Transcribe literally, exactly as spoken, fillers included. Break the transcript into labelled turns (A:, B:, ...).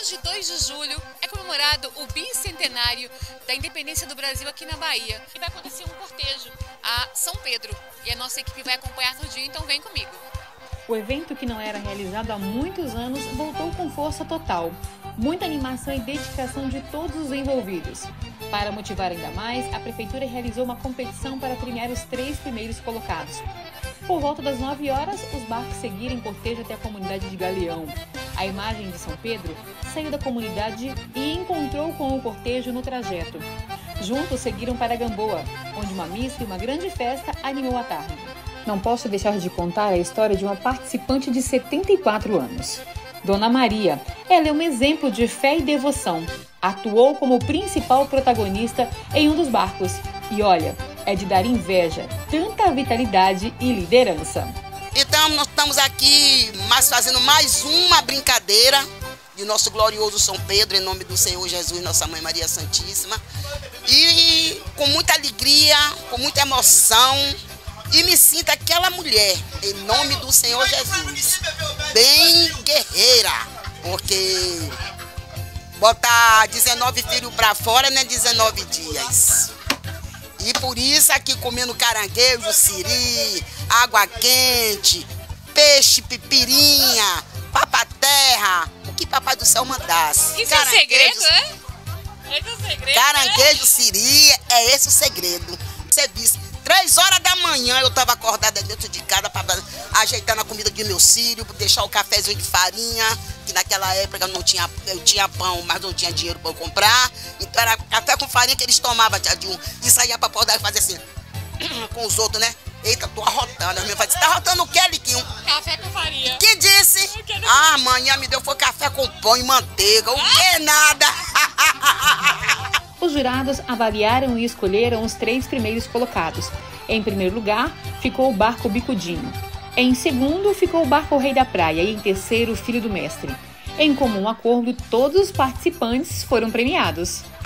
A: Hoje, dois de julho, é comemorado o bicentenário da independência do Brasil aqui na Bahia. E vai acontecer um cortejo a São Pedro. E a nossa equipe vai acompanhar no dia, então vem comigo.
B: O evento, que não era realizado há muitos anos, voltou com força total. Muita animação e dedicação de todos os envolvidos. Para motivar ainda mais, a Prefeitura realizou uma competição para premiar os três primeiros colocados. Por volta das nove horas, os barcos seguiram em cortejo até a comunidade de Galeão. A imagem de São Pedro saiu da comunidade e encontrou com o cortejo no trajeto. Juntos seguiram para Gamboa, onde uma missa e uma grande festa animou a tarde. Não posso deixar de contar a história de uma participante de setenta e quatro anos. Dona Maria, ela é um exemplo de fé e devoção. Atuou como principal protagonista em um dos barcos. E olha, é de dar inveja, tanta vitalidade e liderança.
C: Então, nós estamos aqui mais fazendo mais uma brincadeira de nosso glorioso São Pedro, em nome do Senhor Jesus, Nossa Mãe Maria Santíssima. E com muita alegria, com muita emoção, e me sinto aquela mulher, em nome do Senhor Jesus, bem guerreira, porque botar dezenove filhos para fora não é dezenove dias. E por isso aqui comendo caranguejo, siri, água quente, peixe, pipirinha, papaterra, o que Papai do Céu mandasse.
A: Isso é segredo, é? Esse é o segredo,
C: caranguejo, siri, é esse o segredo. Você disse, três horas da manhã eu estava acordada dentro de casa para ajeitando a comida de meu filho, deixar o cafezinho de farinha, que naquela época eu não tinha, eu tinha pão, mas não tinha dinheiro para eu comprar. Então era café com farinha que eles tomavam, tia Dilma, e saía para poder fazer assim, com os outros, né? Eita, tô arrotando. A minha mãe disse, tá arrotando o quê, Liquinho?
A: Café com farinha.
C: Que disse? Ah, amanhã me deu foi café com pão e manteiga. O que nada?
B: Os jurados avaliaram e escolheram os três primeiros colocados. Em primeiro lugar, ficou o barco Bicudinho. Em segundo, ficou o barco Rei da Praia. E em terceiro, o Filho do Mestre. Em comum acordo, todos os participantes foram premiados.